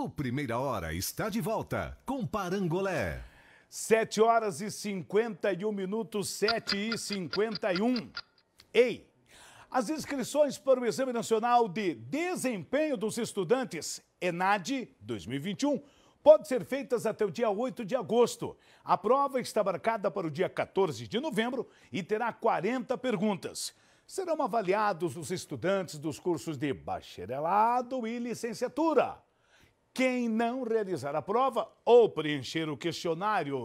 O Primeira Hora está de volta com Parangolé. 7h51, 7h51. Ei, as inscrições para o Exame Nacional de Desempenho dos Estudantes, ENAD 2021, podem ser feitas até o dia 8 de agosto. A prova está marcada para o dia 14 de novembro e terá 40 perguntas. Serão avaliados os estudantes dos cursos de bacharelado e licenciatura. Quem não realizar a prova ou preencher o questionário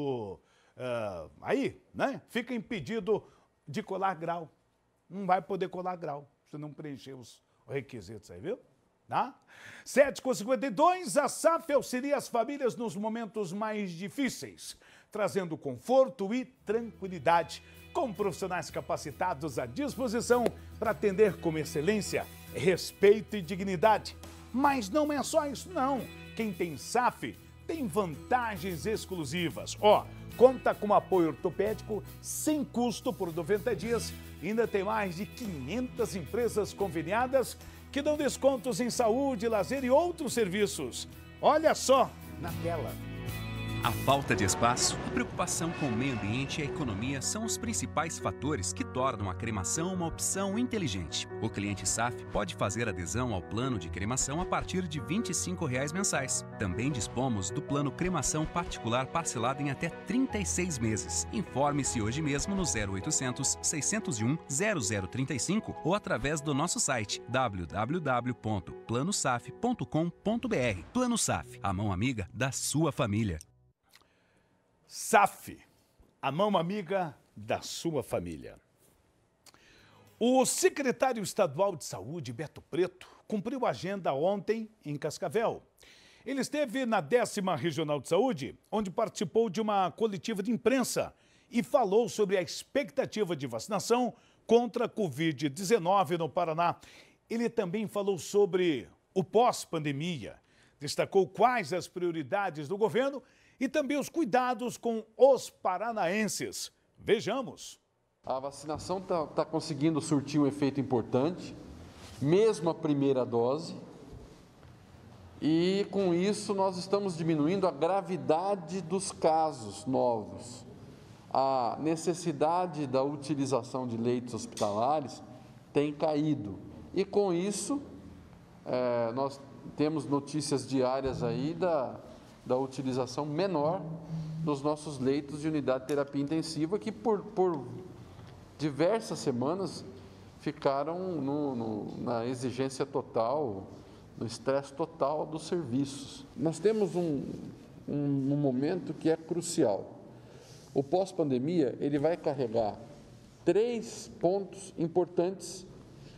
fica impedido de colar grau. Não vai poder colar grau se não preencher os requisitos aí, viu? Tá? 7h52, a SAF auxilia as famílias nos momentos mais difíceis, trazendo conforto e tranquilidade, com profissionais capacitados à disposição para atender com excelência, respeito e dignidade. Mas não é só isso, não. Quem tem SAF tem vantagens exclusivas. Conta com apoio ortopédico sem custo por 90 dias. Ainda tem mais de 500 empresas conveniadas que dão descontos em saúde, lazer e outros serviços. Olha só na tela. A falta de espaço, a preocupação com o meio ambiente e a economia são os principais fatores que tornam a cremação uma opção inteligente. O cliente SAF pode fazer adesão ao plano de cremação a partir de R$ 25,00 mensais. Também dispomos do plano cremação particular parcelado em até 36 meses. Informe-se hoje mesmo no 0800 601 0035 ou através do nosso site www.planosaf.com.br. Plano SAF, a mão amiga da sua família. SAF, a mão amiga da sua família. O secretário estadual de Saúde, Beto Preto, cumpriu a agenda ontem em Cascavel. Ele esteve na 10ª Regional de Saúde, onde participou de uma coletiva de imprensa e falou sobre a expectativa de vacinação contra a Covid-19 no Paraná. Ele também falou sobre o pós-pandemia, destacou quais as prioridades do governo e também os cuidados com os paranaenses. Vejamos. A vacinação está conseguindo surtir um efeito importante, mesmo a primeira dose, e com isso nós estamos diminuindo a gravidade dos casos novos. A necessidade da utilização de leitos hospitalares tem caído, e com isso nós temos notícias diárias aí da utilização menor dos nossos leitos de unidade de terapia intensiva, que por diversas semanas ficaram na exigência total, no estresse total dos serviços. Nós temos um momento que é crucial. O pós-pandemia, ele vai carregar 3 pontos importantes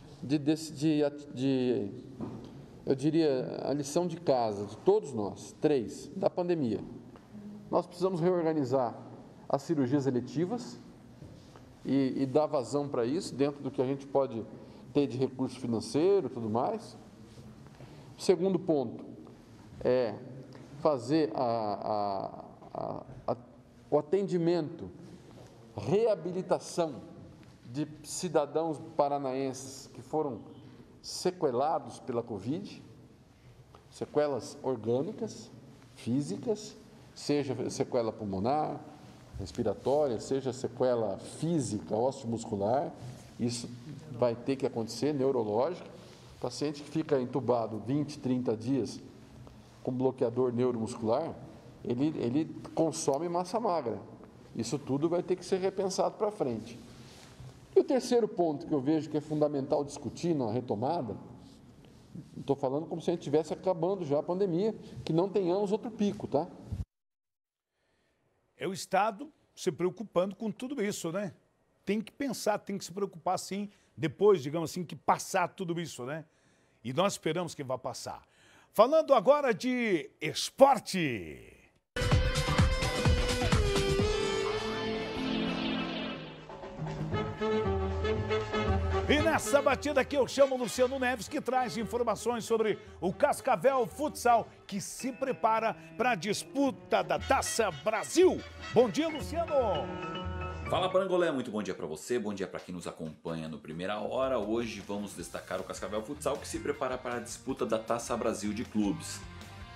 eu diria, a lição de casa de todos nós, 3, da pandemia. Nós precisamos reorganizar as cirurgias eletivas e dar vazão para isso, dentro do que a gente pode ter de recurso financeiro e tudo mais. O segundo ponto é fazer o atendimento, reabilitação de cidadãos paranaenses que foram sequelados pela Covid, sequelas orgânicas, físicas, seja sequela pulmonar, respiratória, seja sequela física, osteomuscular, isso vai ter que acontecer, neurológica. O paciente que fica entubado 20, 30 dias com bloqueador neuromuscular, ele consome massa magra. Isso tudo vai ter que ser repensado para frente. E o terceiro ponto que eu vejo que é fundamental discutir na retomada, estou falando como se a gente estivesse acabando já a pandemia, que não tenhamos outro pico, tá? É o Estado se preocupando com tudo isso, né? Tem que pensar, tem que se preocupar sim, depois, digamos assim, que passar tudo isso, né? E nós esperamos que vá passar. Falando agora de esporte. E nessa batida aqui eu chamo o Luciano Neves, que traz informações sobre o Cascavel Futsal, que se prepara para a disputa da Taça Brasil. Bom dia, Luciano! Fala, Parangolé, muito bom dia para você, bom dia para quem nos acompanha no Primeira Hora. Hoje vamos destacar o Cascavel Futsal, que se prepara para a disputa da Taça Brasil de Clubes.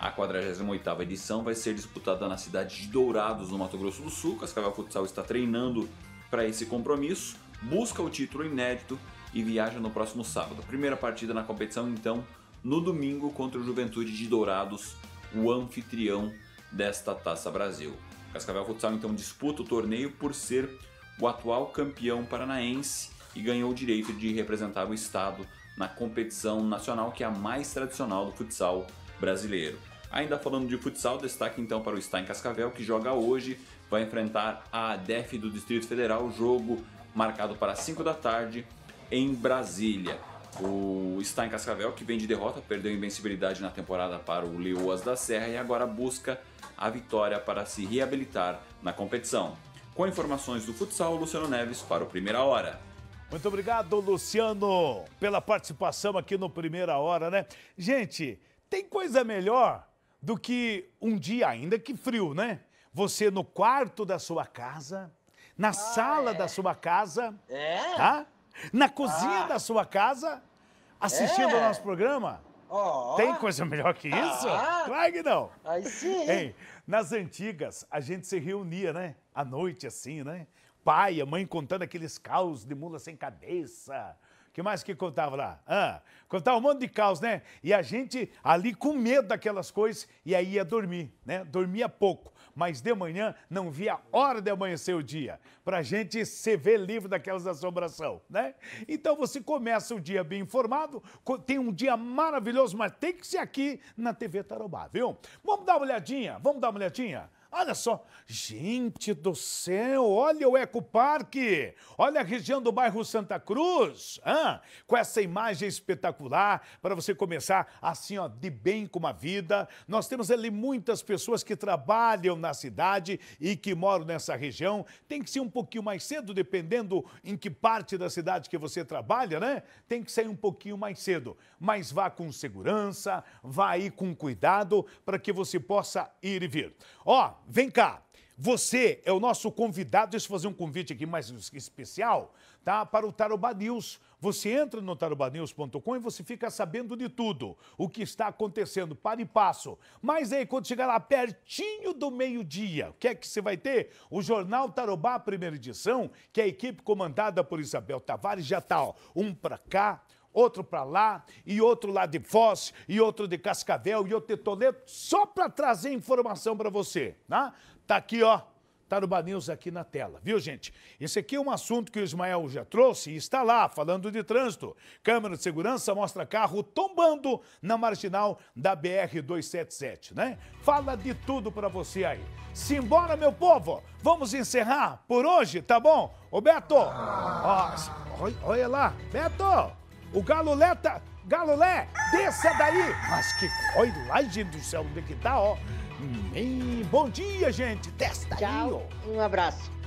A 48ª edição vai ser disputada na cidade de Dourados, no Mato Grosso do Sul. Cascavel Futsal está treinando para esse compromisso, busca o título inédito e viaja no próximo sábado. A primeira partida na competição, então, no domingo contra o Juventude de Dourados, o anfitrião desta Taça Brasil. Cascavel Futsal então disputa o torneio por ser o atual campeão paranaense e ganhou o direito de representar o estado na competição nacional, que é a mais tradicional do futsal brasileiro. Ainda falando de futsal, destaque então para o Stein Cascavel, que joga hoje, vai enfrentar a ADEF do Distrito Federal, jogo marcado para 5 da tarde em Brasília. O Stein Cascavel, que vem de derrota, perdeu a invencibilidade na temporada para o Leoas da Serra e agora busca a vitória para se reabilitar na competição. Com informações do futsal, Luciano Neves para o Primeira Hora. Muito obrigado, Luciano, pela participação aqui no Primeira Hora, né? Gente, tem coisa melhor do que um dia, ainda que frio, né? Você no quarto da sua casa, na sala da sua casa, tá? Na cozinha da sua casa, assistindo ao nosso programa. Tem coisa melhor que isso? Claro que não. Aí sim. Hein? Nas antigas, a gente se reunia, né? À noite, assim, né? Pai, a mãe contando aqueles caos de mula sem cabeça. O que mais que contava lá? Contava um monte de caos, né? E a gente ali com medo daquelas coisas e aí ia dormir, né? Dormia pouco, mas de manhã não via a hora de amanhecer o dia, pra gente se ver livre daquelas assombração, né? Então você começa o dia bem informado, tem um dia maravilhoso, mas tem que ser aqui na TV Tarobá, viu? Vamos dar uma olhadinha? Olha só, gente do céu, olha o Ecoparque, olha a região do bairro Santa Cruz, com essa imagem espetacular para você começar assim, ó, de bem com a vida. Nós temos ali muitas pessoas que trabalham na cidade e que moram nessa região. Tem que ser um pouquinho mais cedo, dependendo em que parte da cidade que você trabalha, né? Tem que sair um pouquinho mais cedo, mas vá com segurança, vá aí com cuidado para que você possa ir e vir. Ó, vem cá, você é o nosso convidado, deixa eu fazer um convite aqui mais especial, tá? Para o Tarobá News. Você entra no tarobanews.com e você fica sabendo de tudo, o que está acontecendo, para e passo. Mas aí, quando chegar lá pertinho do meio-dia, o que é que você vai ter? O Jornal Tarobá, primeira edição, que a equipe comandada por Isabel Tavares já está, ó, um para cá, outro para lá, e outro lá de Foz, e outro de Cascavel, e outro de Toledo, só para trazer informação para você, tá? Tá aqui, ó, Tarobá News aqui na tela, viu, gente? Esse aqui é um assunto que o Ismael já trouxe e está lá, falando de trânsito. Câmera de segurança mostra carro tombando na marginal da BR-277, né? Fala de tudo para você aí. Simbora, meu povo! Vamos encerrar por hoje, tá bom? Ô, Beto! Ó, olha lá, Beto! O Galolé, desça daí! Mas que olha lá, gente do céu, onde é que tá, ó? Bom dia, gente! Desce daí, ó! Tchau, um abraço.